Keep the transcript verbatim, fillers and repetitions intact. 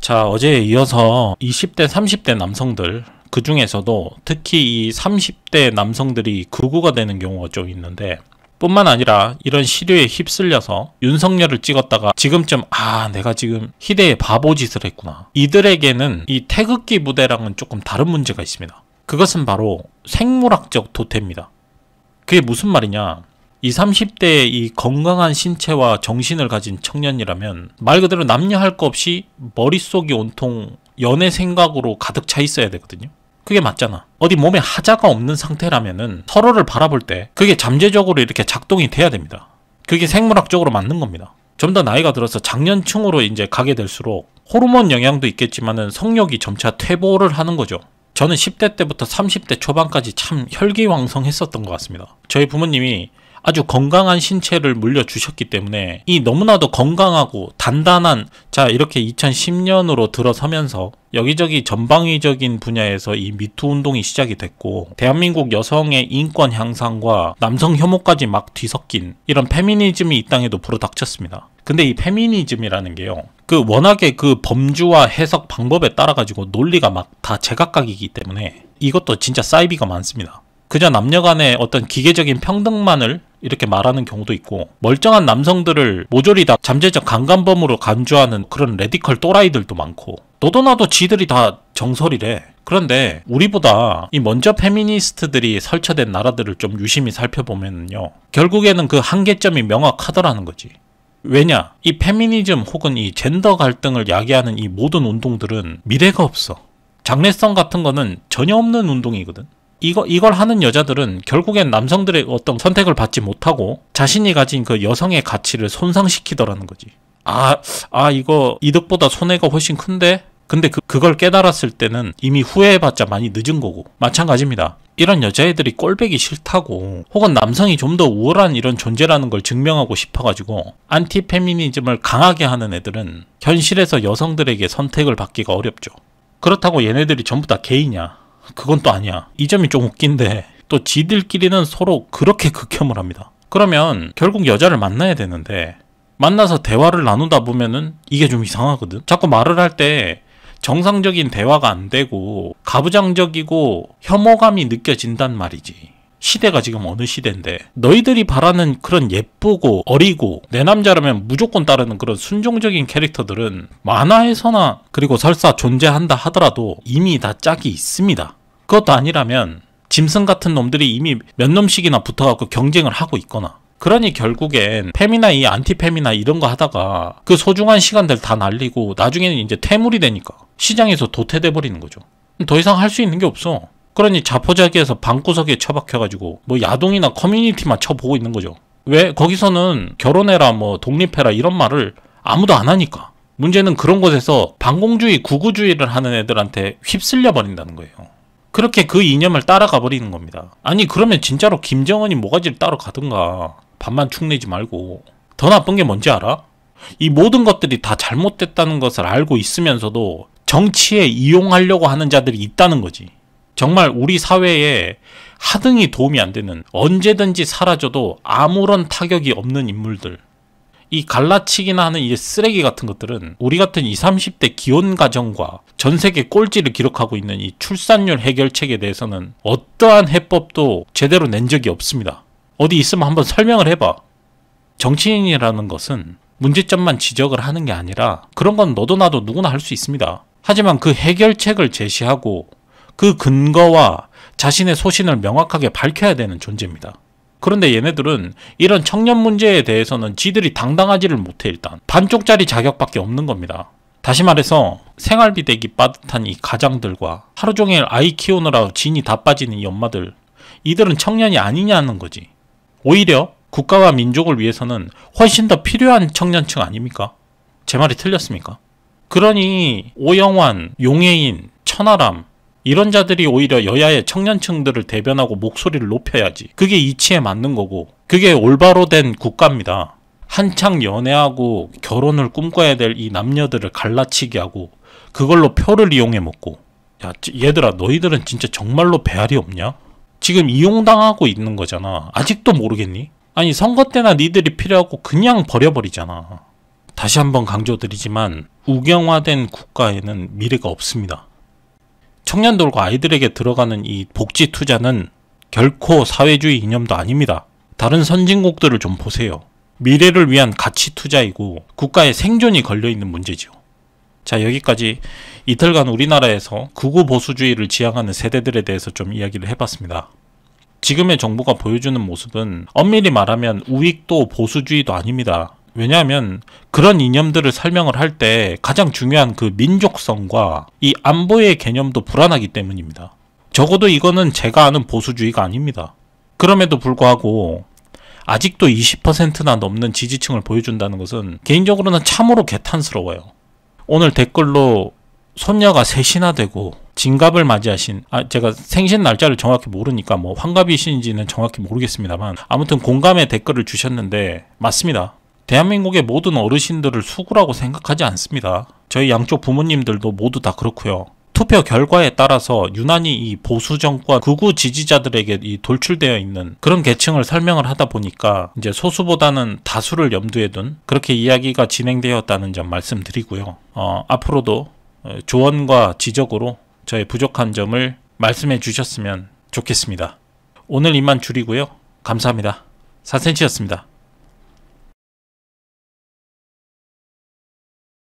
자, 어제에 이어서 이십 대, 삼십 대 남성들, 그 중에서도 특히 이 삼십 대 남성들이 극우가 되는 경우가 좀 있는데, 뿐만 아니라 이런 시류에 휩쓸려서 윤석열을 찍었다가 지금쯤 아 내가 지금 희대의 바보짓을 했구나. 이들에게는 이 태극기 부대랑은 조금 다른 문제가 있습니다. 그것은 바로 생물학적 도태입니다. 그게 무슨 말이냐, 이 삼십 대의 이 건강한 신체와 정신을 가진 청년이라면 말 그대로 남녀 할 거 없이 머릿속이 온통 연애 생각으로 가득 차 있어야 되거든요. 그게 맞잖아. 어디 몸에 하자가 없는 상태라면은 서로를 바라볼 때 그게 잠재적으로 이렇게 작동이 돼야 됩니다. 그게 생물학적으로 맞는 겁니다. 좀 더 나이가 들어서 장년층으로 이제 가게 될수록 호르몬 영향도 있겠지만은 성욕이 점차 퇴보를 하는 거죠. 저는 십 대 때부터 삼십 대 초반까지 참 혈기왕성했었던 것 같습니다. 저희 부모님이 아주 건강한 신체를 물려주셨기 때문에 이 너무나도 건강하고 단단한, 자 이렇게 이천십 년으로 들어서면서 여기저기 전방위적인 분야에서 이 미투 운동이 시작이 됐고, 대한민국 여성의 인권 향상과 남성 혐오까지 막 뒤섞인 이런 페미니즘이 이 땅에도 불어닥쳤습니다. 근데 이 페미니즘이라는 게요, 그 워낙에 그 범주와 해석 방법에 따라 가지고 논리가 막 다 제각각이기 때문에 이것도 진짜 사이비가 많습니다. 그저 남녀 간의 어떤 기계적인 평등만을 이렇게 말하는 경우도 있고, 멀쩡한 남성들을 모조리 다 잠재적 강간범으로 간주하는 그런 레디컬 또라이들도 많고, 너도 나도 지들이 다 정설이래. 그런데 우리보다 이 먼저 페미니스트들이 설쳐된 나라들을 좀 유심히 살펴보면요, 결국에는 그 한계점이 명확하더라는 거지. 왜냐? 이 페미니즘 혹은 이 젠더 갈등을 야기하는 이 모든 운동들은 미래가 없어. 장래성 같은 거는 전혀 없는 운동이거든. 이거, 이걸 하는 여자들은 결국엔 남성들의 어떤 선택을 받지 못하고 자신이 가진 그 여성의 가치를 손상시키더라는 거지. 아, 아, 이거 이득보다 손해가 훨씬 큰데? 근데 그, 그걸 깨달았을 때는 이미 후회해봤자 많이 늦은 거고, 마찬가지입니다. 이런 여자애들이 꼴배기 싫다고, 혹은 남성이 좀 더 우월한 이런 존재라는 걸 증명하고 싶어가지고 안티페미니즘을 강하게 하는 애들은 현실에서 여성들에게 선택을 받기가 어렵죠. 그렇다고 얘네들이 전부 다 게이냐? 그건 또 아니야. 이 점이 좀 웃긴데, 또 지들끼리는 서로 그렇게 극혐을 합니다. 그러면 결국 여자를 만나야 되는데, 만나서 대화를 나누다 보면은 이게 좀 이상하거든. 자꾸 말을 할 때 정상적인 대화가 안 되고 가부장적이고 혐오감이 느껴진단 말이지. 시대가 지금 어느 시대인데, 너희들이 바라는 그런 예쁘고 어리고 내 남자라면 무조건 따르는 그런 순종적인 캐릭터들은 만화에서나, 그리고 설사 존재한다 하더라도 이미 다 짝이 있습니다. 그것도 아니라면 짐승 같은 놈들이 이미 몇 놈씩이나 붙어갖고 경쟁을 하고 있거나, 그러니 결국엔 페미나 이 안티페미나 이런 거 하다가 그 소중한 시간들 다 날리고 나중에는 이제 퇴물이 되니까 시장에서 도태돼 버리는 거죠. 더 이상 할 수 있는 게 없어. 그러니 자포자기해서 방구석에 처박혀가지고 뭐 야동이나 커뮤니티만 쳐보고 있는 거죠. 왜? 거기서는 결혼해라, 뭐 독립해라 이런 말을 아무도 안 하니까. 문제는 그런 곳에서 반공주의, 구구주의를 하는 애들한테 휩쓸려 버린다는 거예요. 그렇게 그 이념을 따라가 버리는 겁니다. 아니 그러면 진짜로 김정은이 모가지를 따라가든가, 밥만 축내지 말고. 더 나쁜 게 뭔지 알아? 이 모든 것들이 다 잘못됐다는 것을 알고 있으면서도 정치에 이용하려고 하는 자들이 있다는 거지. 정말 우리 사회에 하등이 도움이 안 되는, 언제든지 사라져도 아무런 타격이 없는 인물들, 이 갈라치기나 하는 이 쓰레기 같은 것들은 우리 같은 이십, 삼십 대 기혼 가정과 전 세계 꼴찌를 기록하고 있는 이 출산율 해결책에 대해서는 어떠한 해법도 제대로 낸 적이 없습니다. 어디 있으면 한번 설명을 해봐. 정치인이라는 것은 문제점만 지적을 하는 게 아니라, 그런 건 너도 나도 누구나 할 수 있습니다. 하지만 그 해결책을 제시하고 그 근거와 자신의 소신을 명확하게 밝혀야 되는 존재입니다. 그런데 얘네들은 이런 청년 문제에 대해서는 지들이 당당하지를 못해. 일단 반쪽짜리 자격밖에 없는 겁니다. 다시 말해서 생활비 대기 빠듯한 이 가장들과 하루 종일 아이 키우느라 진이 다 빠지는 이 엄마들, 이들은 청년이 아니냐는 거지. 오히려 국가와 민족을 위해서는 훨씬 더 필요한 청년층 아닙니까? 제 말이 틀렸습니까? 그러니 오영환, 용해인, 천하람 이런 자들이 오히려 여야의 청년층들을 대변하고 목소리를 높여야지. 그게 이치에 맞는 거고, 그게 올바로 된 국가입니다. 한창 연애하고 결혼을 꿈꿔야 될 이 남녀들을 갈라치기 하고 그걸로 표를 이용해 먹고, 야 얘들아 너희들은 진짜 정말로 배알이 없냐? 지금 이용당하고 있는 거잖아. 아직도 모르겠니? 아니 선거 때나 니들이 필요하고 그냥 버려버리잖아. 다시 한번 강조드리지만 우경화된 국가에는 미래가 없습니다. 청년들과 아이들에게 들어가는 이 복지 투자는 결코 사회주의 이념도 아닙니다. 다른 선진국들을 좀 보세요. 미래를 위한 가치 투자이고 국가의 생존이 걸려있는 문제죠. 자, 여기까지 이틀간 우리나라에서 극우 보수주의를 지향하는 세대들에 대해서 좀 이야기를 해봤습니다. 지금의 정부가 보여주는 모습은 엄밀히 말하면 우익도 보수주의도 아닙니다. 왜냐하면 그런 이념들을 설명을 할 때 가장 중요한 그 민족성과 이 안보의 개념도 불안하기 때문입니다. 적어도 이거는 제가 아는 보수주의가 아닙니다. 그럼에도 불구하고 아직도 이십 퍼센트나 넘는 지지층을 보여준다는 것은 개인적으로는 참으로 개탄스러워요. 오늘 댓글로 손녀가 셋이나 되고 진갑을 맞이하신, 아 제가 생신 날짜를 정확히 모르니까 뭐 환갑이신지는 정확히 모르겠습니다만 아무튼 공감의 댓글을 주셨는데 맞습니다. 대한민국의 모든 어르신들을 수구라고 생각하지 않습니다. 저희 양쪽 부모님들도 모두 다 그렇고요. 투표 결과에 따라서 유난히 이 보수 정권 극우 지지자들에게 이 돌출되어 있는 그런 계층을 설명을 하다 보니까 이제 소수보다는 다수를 염두에 둔 그렇게 이야기가 진행되었다는 점 말씀드리고요. 어, 앞으로도 조언과 지적으로 저의 부족한 점을 말씀해 주셨으면 좋겠습니다. 오늘 이만 줄이고요. 감사합니다. 사 센티미터였습니다.